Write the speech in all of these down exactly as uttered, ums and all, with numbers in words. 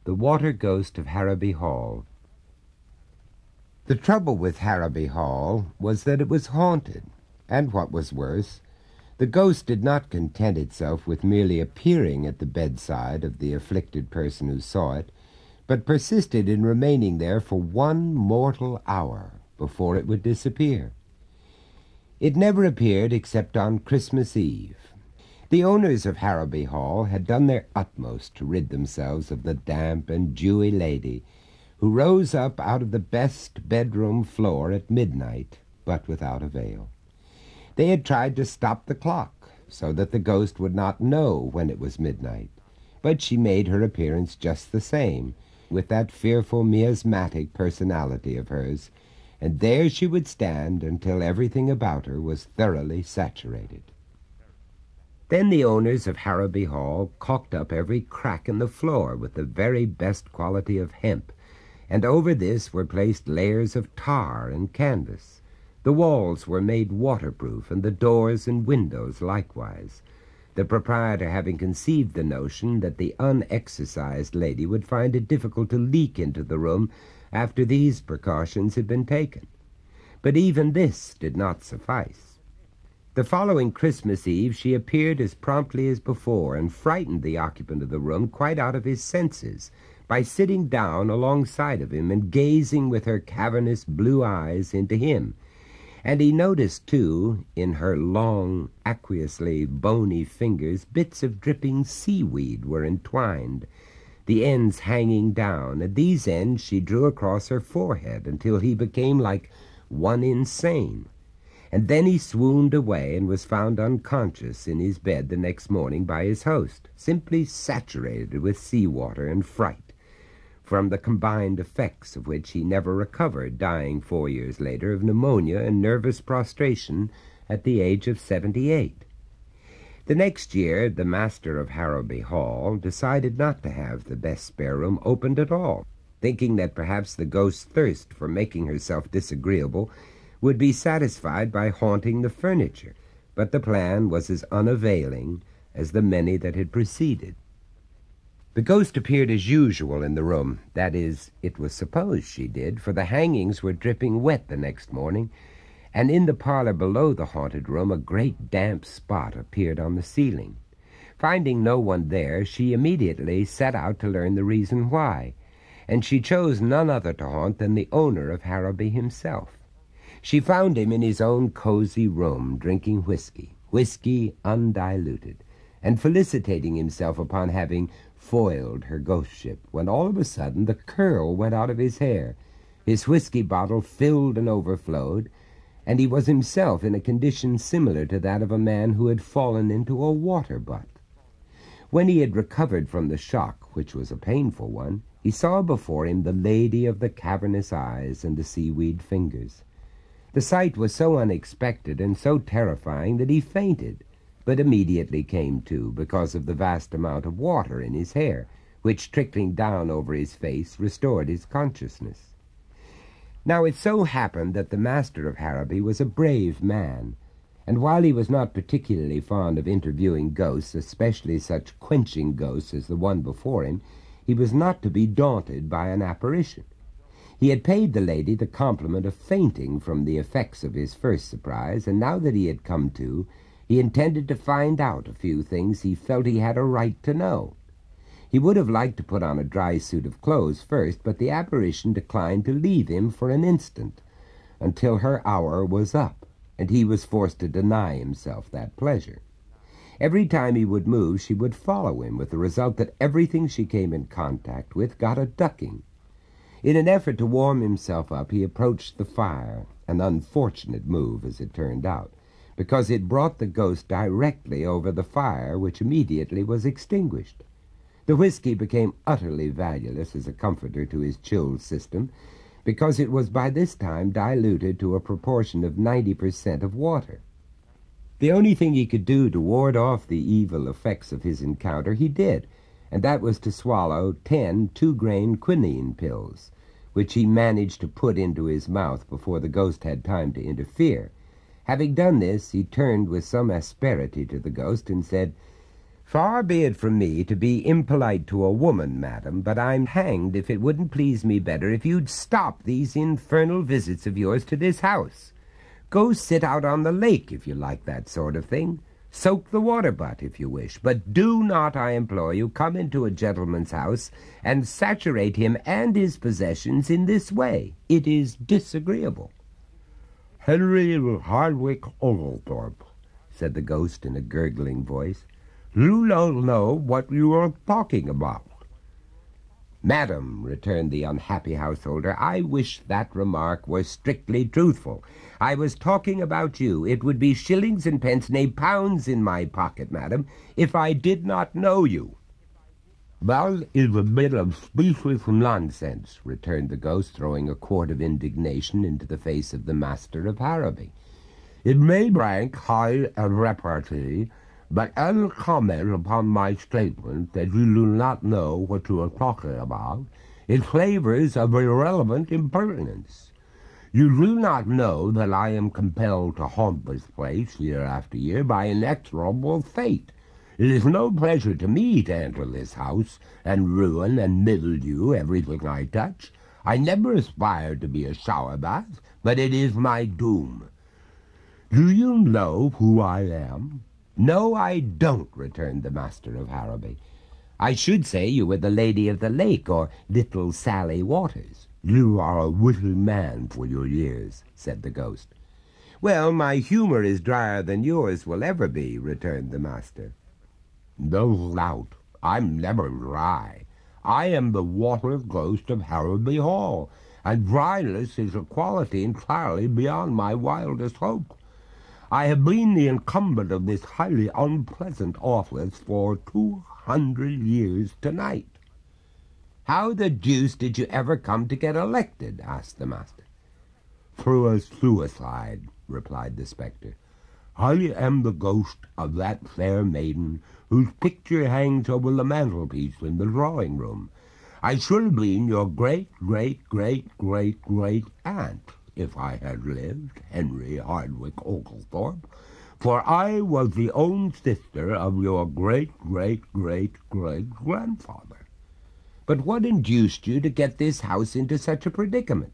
The Water Ghost of Harrowby Hall. The trouble with Harrowby Hall was that it was haunted, and what was worse, the ghost did not content itself with merely appearing at the bedside of the afflicted person who saw it, but persisted in remaining there for one mortal hour before it would disappear. It never appeared except on Christmas Eve. The owners of Harrowby Hall had done their utmost to rid themselves of the damp and dewy lady who rose up out of the best bedroom floor at midnight, but without avail. They had tried to stop the clock so that the ghost would not know when it was midnight, but she made her appearance just the same, with that fearful miasmatic personality of hers, and there she would stand until everything about her was thoroughly saturated. Then the owners of Harrowby Hall caulked up every crack in the floor with the very best quality of hemp, and over this were placed layers of tar and canvas. The walls were made waterproof, and the doors and windows likewise, the proprietor having conceived the notion that the unexercised lady would find it difficult to leak into the room after these precautions had been taken. But even this did not suffice. The following Christmas Eve she appeared as promptly as before, and frightened the occupant of the room quite out of his senses by sitting down alongside of him and gazing with her cavernous blue eyes into him. And he noticed, too, in her long, aqueously bony fingers, bits of dripping seaweed were entwined, the ends hanging down, and these ends she drew across her forehead until he became like one insane. And then he swooned away and was found unconscious in his bed the next morning by his host, simply saturated with sea-water and fright, from the combined effects of which he never recovered, dying four years later of pneumonia and nervous prostration at the age of seventy-eight. The next year the master of Harrowby Hall decided not to have the best spare room opened at all, thinking that perhaps the ghost's thirst for making herself disagreeable would be satisfied by haunting the furniture, but the plan was as unavailing as the many that had preceded. The ghost appeared as usual in the room. That is, it was supposed she did, for the hangings were dripping wet the next morning, and in the parlor below the haunted room a great damp spot appeared on the ceiling. Finding no one there, she immediately set out to learn the reason why, and she chose none other to haunt than the owner of Harrowby himself. She found him in his own cozy room, drinking whiskey, whiskey undiluted, and felicitating himself upon having foiled her ghostship, when all of a sudden the curl went out of his hair, his whiskey bottle filled and overflowed, and he was himself in a condition similar to that of a man who had fallen into a water butt. When he had recovered from the shock, which was a painful one, he saw before him the lady of the cavernous eyes and the seaweed fingers. The sight was so unexpected and so terrifying that he fainted, but immediately came to because of the vast amount of water in his hair, which, trickling down over his face, restored his consciousness. Now it so happened that the master of Harrowby was a brave man, and while he was not particularly fond of interviewing ghosts, especially such quenching ghosts as the one before him, he was not to be daunted by an apparition. He had paid the lady the compliment of fainting from the effects of his first surprise, and now that he had come to, he intended to find out a few things he felt he had a right to know. He would have liked to put on a dry suit of clothes first, but the apparition declined to leave him for an instant, until her hour was up, and he was forced to deny himself that pleasure. Every time he would move, she would follow him, with the result that everything she came in contact with got a ducking. In an effort to warm himself up, he approached the fire, an unfortunate move, as it turned out, because it brought the ghost directly over the fire, which immediately was extinguished. The whiskey became utterly valueless as a comforter to his chilled system, because it was by this time diluted to a proportion of ninety percent of water. The only thing he could do to ward off the evil effects of his encounter he did, and that was to swallow ten two-grain quinine pills, which he managed to put into his mouth before the ghost had time to interfere. Having done this, he turned with some asperity to the ghost and said, Far be it from me to be impolite to a woman, madam, but I'm hanged if it wouldn't please me better if you'd stop these infernal visits of yours to this house. Go sit out on the lake if you like that sort of thing. Soak the water butt if you wish, but do not, I implore you, come into a gentleman's house and saturate him and his possessions in this way. It is disagreeable. Henry Hardwick Oglethorpe, said the ghost in a gurgling voice, you don't know what you are talking about. Madam, returned the unhappy householder, I wish that remark were strictly truthful. I was talking about you. It would be shillings and pence, nay, pounds in my pocket, madam, if I did not know you. That is a bit of specious nonsense, returned the ghost, throwing a quart of indignation into the face of the master of Harrowby. It may rank high in repartee, but as a comment upon my statement that you do not know what you are talking about, it flavors of irrelevant impertinence. You do not know that I am compelled to haunt this place year after year by inexorable fate. It is no pleasure to me to enter this house and ruin and mildew everything I touch. I never aspired to be a shower bath, but it is my doom. Do you know who I am? No, I don't, returned the master of Harrowby. I should say you were the Lady of the Lake, or Little Sally Waters. You are a witty man for your years, said the ghost. Well, my humor is drier than yours will ever be, returned the master. No doubt. I'm never dry. I am the water ghost of Harrowby Hall, and dryness is a quality entirely beyond my wildest hope. I have been the incumbent of this highly unpleasant office for two hundred years tonight. How the deuce did you ever come to get elected? Asked the master. Through a suicide, replied the spectre. I am the ghost of that fair maiden whose picture hangs over the mantelpiece in the drawing-room. I should have been your great-great-great-great-great-aunt, if I had lived, Henry Hardwick Oglethorpe, for I was the own sister of your great-great-great-great-grandfather. But what induced you to get this house into such a predicament?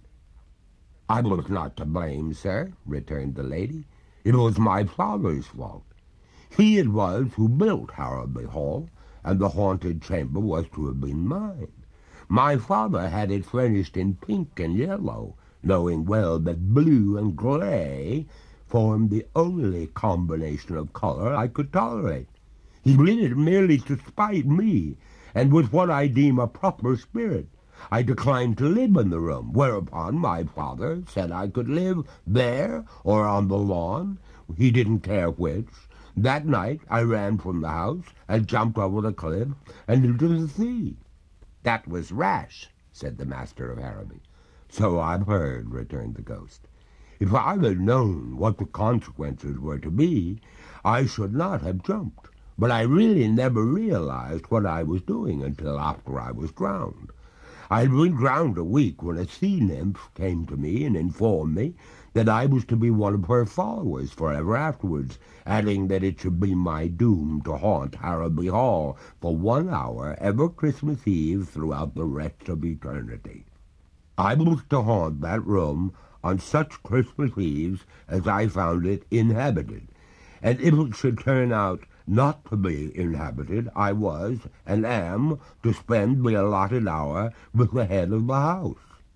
I was not to blame, sir, returned the lady. It was my father's fault. He it was who built Harrowby Hall, and the haunted chamber was to have been mine. My father had it furnished in pink and yellow, knowing well that blue and grey formed the only combination of color I could tolerate. He did it merely to spite me, and with what I deem a proper spirit. I declined to live in the room, whereupon my father said I could live there or on the lawn. He didn't care which. That night I ran from the house and jumped over the cliff and into the sea. That was rash, said the master of Harrowby. So I've heard, returned the ghost. If I had known what the consequences were to be, I should not have jumped. But I really never realized what I was doing until after I was drowned. I had been drowned a week when a sea nymph came to me and informed me that I was to be one of her followers forever afterwards, adding that it should be my doom to haunt Harrowby Hall for one hour every Christmas Eve throughout the rest of eternity. I was to haunt that room on such Christmas Eves as I found it inhabited, and if it should turn out not to be inhabited, I was, and am, to spend the allotted hour with the head of the house.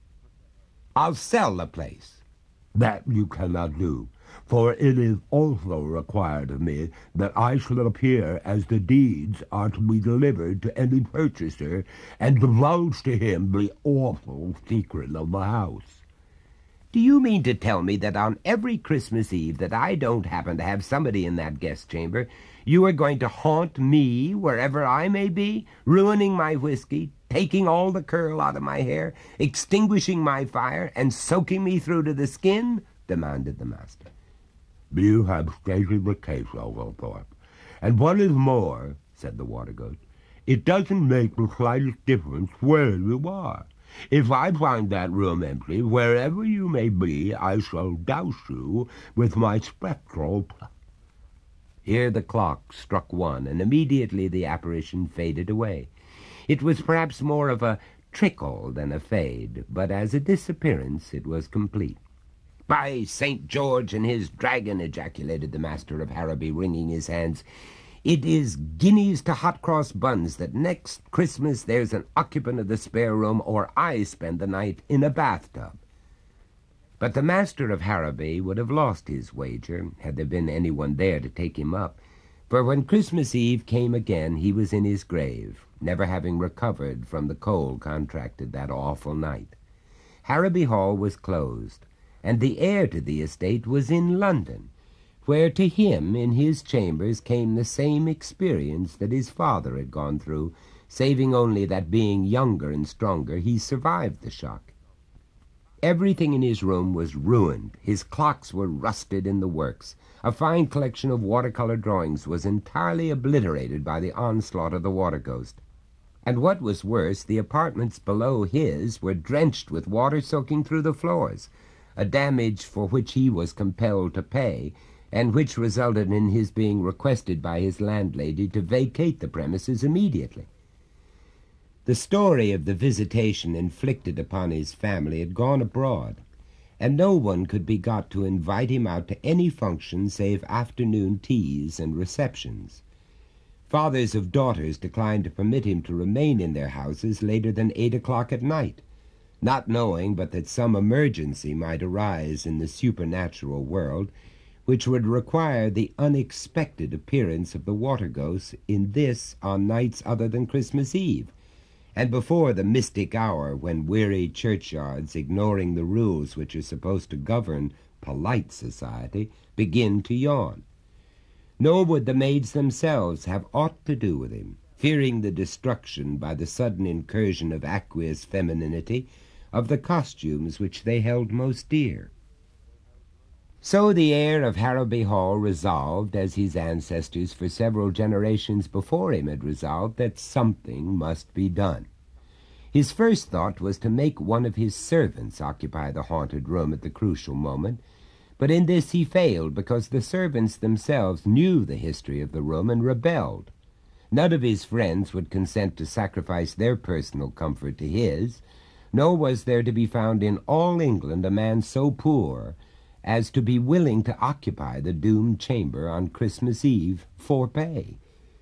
I'll sell the place. That you cannot do, for it is also required of me that I shall appear as the deeds are to be delivered to any purchaser, and divulge to him the awful secret of the house. Do you mean to tell me that on every Christmas Eve that I don't happen to have somebody in that guest chamber, you are going to haunt me wherever I may be, ruining my whiskey, taking all the curl out of my hair, extinguishing my fire, and soaking me through to the skin? Demanded the master. You have stated the case, Oglethorpe. And what is more, said the water ghost, it doesn't make the slightest difference where you are. If I find that room empty, wherever you may be, I shall douse you with my spectral... Here the clock struck one, and immediately the apparition faded away. It was perhaps more of a trickle than a fade, but as a disappearance it was complete. "By Saint George and his dragon," ejaculated the master of Harrowby, wringing his hands, "it is guineas to hot cross buns that next Christmas there's an occupant of the spare room, or I spend the night in a bathtub." But the master of Harrowby would have lost his wager had there been anyone there to take him up, for when Christmas Eve came again he was in his grave, never having recovered from the cold contracted that awful night. Harrowby Hall was closed, and the heir to the estate was in London, where to him in his chambers came the same experience that his father had gone through, saving only that, being younger and stronger, he survived the shock. Everything in his room was ruined. His clocks were rusted in the works. A fine collection of watercolor drawings was entirely obliterated by the onslaught of the water ghost. And what was worse, the apartments below his were drenched with water soaking through the floors, a damage for which he was compelled to pay, and which resulted in his being requested by his landlady to vacate the premises immediately. The story of the visitation inflicted upon his family had gone abroad, and no one could be got to invite him out to any function save afternoon teas and receptions. Fathers of daughters declined to permit him to remain in their houses later than eight o'clock at night, not knowing but that some emergency might arise in the supernatural world, which would require the unexpected appearance of the water ghosts in this on nights other than Christmas Eve, and before the mystic hour when weary churchyards, ignoring the rules which are supposed to govern polite society, begin to yawn. Nor would the maids themselves have aught to do with him, fearing the destruction by the sudden incursion of aqueous femininity of the costumes which they held most dear. So the heir of Harrowby Hall resolved, as his ancestors for several generations before him had resolved, that something must be done. His first thought was to make one of his servants occupy the haunted room at the crucial moment, but in this he failed because the servants themselves knew the history of the room and rebelled. None of his friends would consent to sacrifice their personal comfort to his, nor was there to be found in all England a man so poor as to be willing to occupy the doomed chamber on Christmas Eve for pay.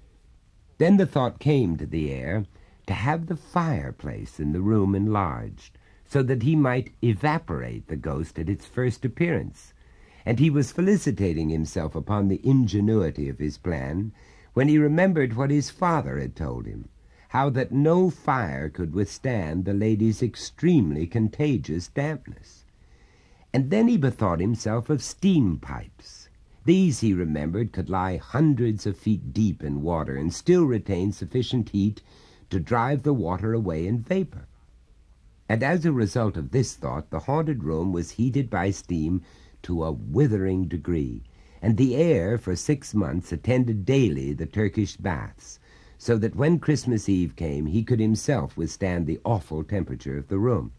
Then the thought came to the heir to have the fireplace in the room enlarged, so that he might evaporate the ghost at its first appearance, and he was felicitating himself upon the ingenuity of his plan when he remembered what his father had told him, how that no fire could withstand the lady's extremely contagious dampness. And then he bethought himself of steam pipes. These, he remembered, could lie hundreds of feet deep in water and still retain sufficient heat to drive the water away in vapor. And as a result of this thought, the haunted room was heated by steam to a withering degree, and the heir for six months attended daily the Turkish baths, so that when Christmas Eve came he could himself withstand the awful temperature of the room.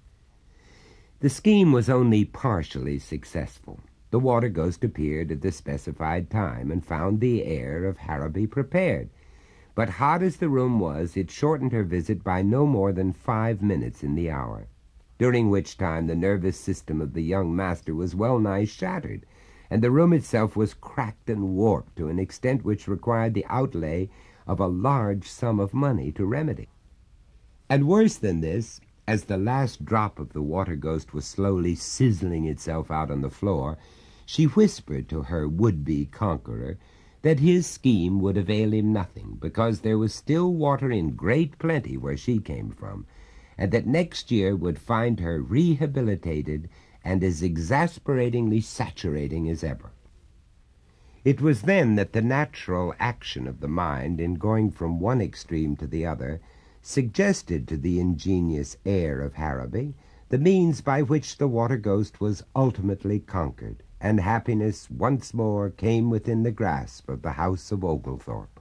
The scheme was only partially successful. The water ghost appeared at the specified time and found the heir of Harrowby prepared. But hot as the room was, it shortened her visit by no more than five minutes in the hour, during which time the nervous system of the young master was well nigh shattered, and the room itself was cracked and warped to an extent which required the outlay of a large sum of money to remedy. And worse than this, as the last drop of the water ghost was slowly sizzling itself out on the floor, she whispered to her would-be conqueror that his scheme would avail him nothing, because there was still water in great plenty where she came from, and that next year would find her rehabilitated and as exasperatingly saturating as ever. It was then that the natural action of the mind, in going from one extreme to the other, suggested to the ingenious heir of Harrowby the means by which the water ghost was ultimately conquered, and happiness once more came within the grasp of the house of Oglethorpe.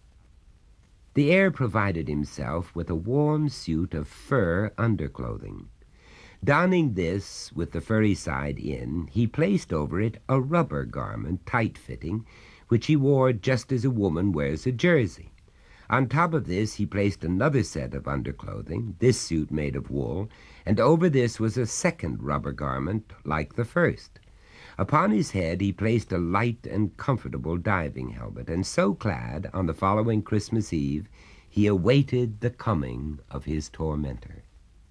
The heir provided himself with a warm suit of fur underclothing. Donning this with the furry side in, he placed over it a rubber garment, tight-fitting, which he wore just as a woman wears a jersey. On top of this he placed another set of underclothing, this suit made of wool, and over this was a second rubber garment like the first. Upon his head he placed a light and comfortable diving helmet, and so clad, on the following Christmas Eve, he awaited the coming of his tormentor.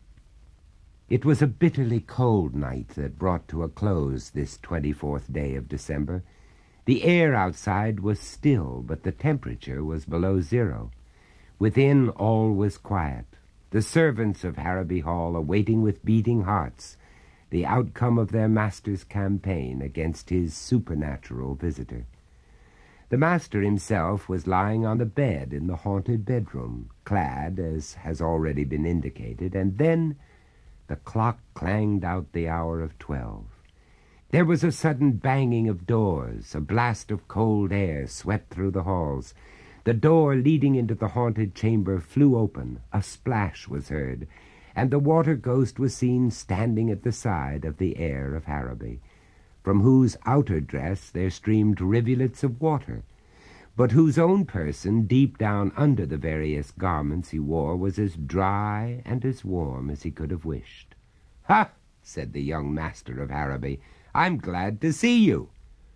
It was a bitterly cold night that brought to a close this twenty-fourth day of December. The air outside was still, but the temperature was below zero. Within, all was quiet, the servants of Harrowby Hall awaiting with beating hearts the outcome of their master's campaign against his supernatural visitor. The master himself was lying on the bed in the haunted bedroom, clad, as has already been indicated, and then the clock clanged out the hour of twelve. There was a sudden banging of doors. A blast of cold air swept through the halls. The door leading into the haunted chamber flew open. A splash was heard, and the water ghost was seen standing at the side of the heir of Harrowby, from whose outer dress there streamed rivulets of water, but whose own person, deep down under the various garments he wore, was as dry and as warm as he could have wished. "Ha!" said the young master of Harrowby. "I'm glad to see you."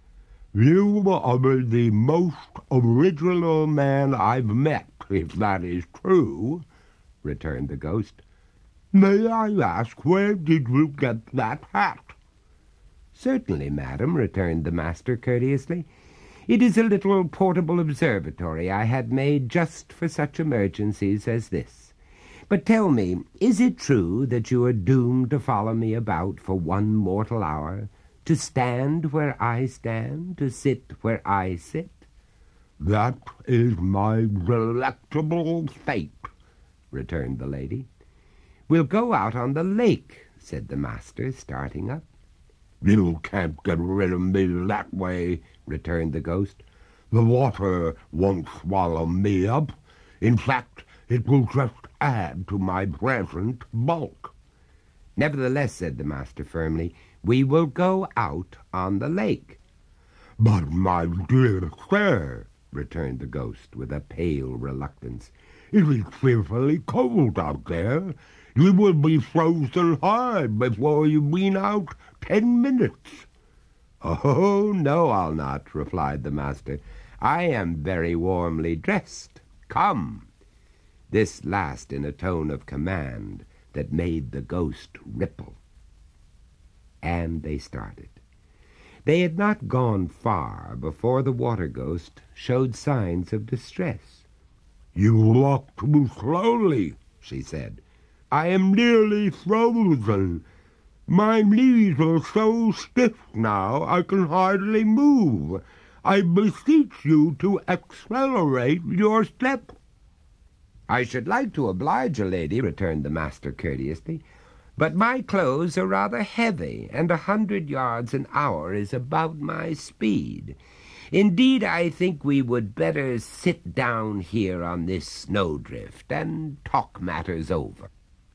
"You are the most original man I've met, if that is true," returned the ghost. "May I ask, where did you get that hat?" "Certainly, madam," returned the master courteously. "It is a little portable observatory I had made just for such emergencies as this. But tell me, is it true that you are doomed to follow me about for one mortal hour, to stand where I stand, to sit where I sit?" "That is my delectable fate," returned the lady. "We'll go out on the lake," said the master, starting up. "You can't get rid of me that way," returned the ghost. "The water won't swallow me up. In fact, it will just add to my present bulk." "Nevertheless," said the master firmly, "we will go out on the lake." "But, my dear sir," returned the ghost with a pale reluctance, "it is fearfully cold out there. You will be frozen hard before you've been out ten minutes." "Oh, no, I'll not," replied the master. "I am very warmly dressed. Come." This last in a tone of command that made the ghost ripple. And they started. They had not gone far before the water ghost showed signs of distress. "You walk too slowly," she said. "I am nearly frozen. My knees are so stiff now I can hardly move. I beseech you to accelerate your step." "I should like to oblige a lady," returned the master courteously, "but my clothes are rather heavy, and a hundred yards an hour is about my speed. Indeed, I think we would better sit down here on this snowdrift and talk matters over."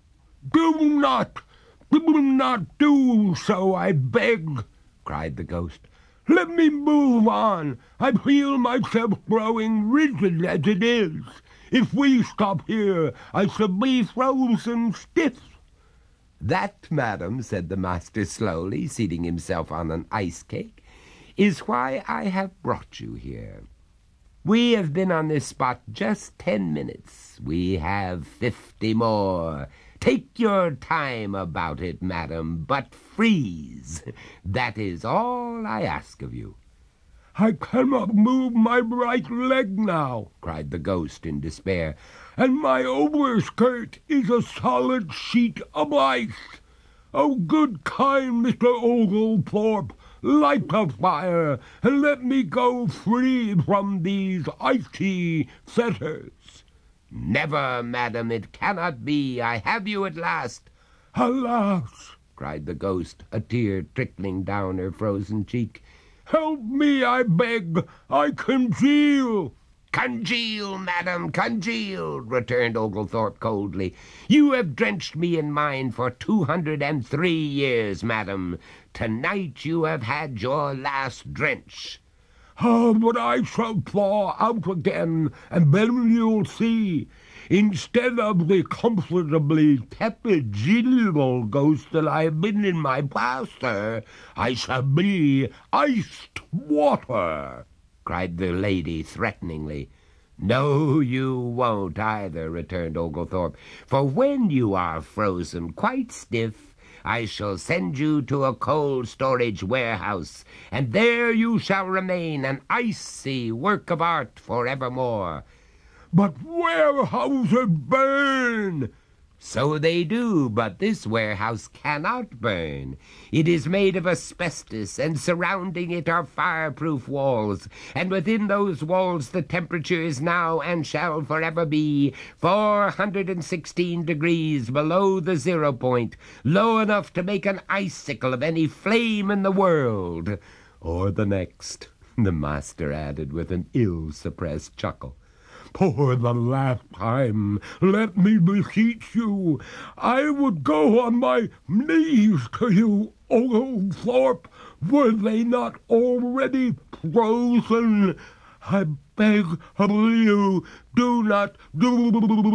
"Do not, do not do so, I beg," cried the ghost. "Let me move on. I feel myself growing rigid as it is. If we stop here, I shall be frozen stiff." "That, madam," said the master slowly, seating himself on an ice cake, "is why I have brought you here. We have been on this spot just ten minutes. We have fifty more. Take your time about it, madam, but freeze. That is all I ask of you." "I cannot move my right leg now," cried the ghost in despair, "and my overskirt is a solid sheet of ice. Oh, good kind Mister Oglethorpe, light a fire, and let me go free from these icy fetters." "Never, madam, it cannot be. I have you at last." "Alas!" cried the ghost, a tear trickling down her frozen cheek. "Help me, I beg. I congeal." "Congeal, madam, congeal," returned Oglethorpe coldly. "You have drenched me in mine for two hundred and three years, madam. Tonight you have had your last drench." Oh, but I shall thaw out again, and then you'll see. Instead of the comfortably tepid, genial ghost that I have been in my past, sir, I shall be iced water," cried the lady threateningly. "No, you won't either," returned Oglethorpe, "for when you are frozen quite stiff, I shall send you to a cold storage warehouse, and there you shall remain an icy work of art forevermore." "But warehouses burn." "So they do, but this warehouse cannot burn. It is made of asbestos, and surrounding it are fireproof walls, and within those walls the temperature is now and shall forever be four hundred and sixteen degrees below the zero point, low enough to make an icicle of any flame in the world." "Or the next," the master added with an ill-suppressed chuckle. "For the last time, let me beseech you. I would go on my knees to you, Oglethorpe. Were they not already frozen? I beg of you, do not do."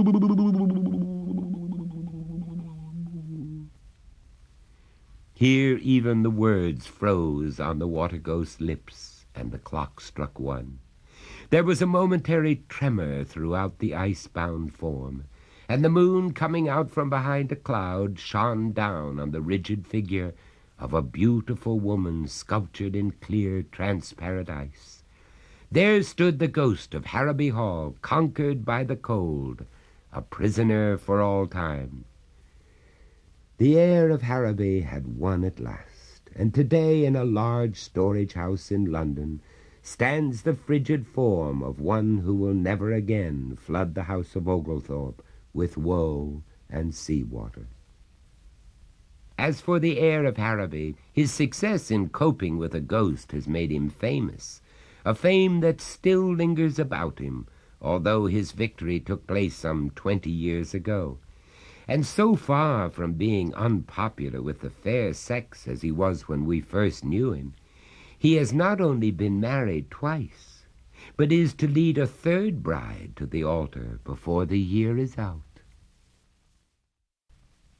Here even the words froze on the water ghost's lips, and the clock struck one. There was a momentary tremor throughout the ice-bound form, and the moon, coming out from behind a cloud, shone down on the rigid figure of a beautiful woman sculptured in clear, transparent ice. There stood the ghost of Harrowby Hall, conquered by the cold, a prisoner for all time. The heir of Harrowby had won at last, and today in a large storage house in London stands the frigid form of one who will never again flood the house of Oglethorpe with woe and sea-water. As for the heir of Harrowby, his success in coping with a ghost has made him famous, a fame that still lingers about him, although his victory took place some twenty years ago. And so far from being unpopular with the fair sex as he was when we first knew him, he has not only been married twice, but is to lead a third bride to the altar before the year is out.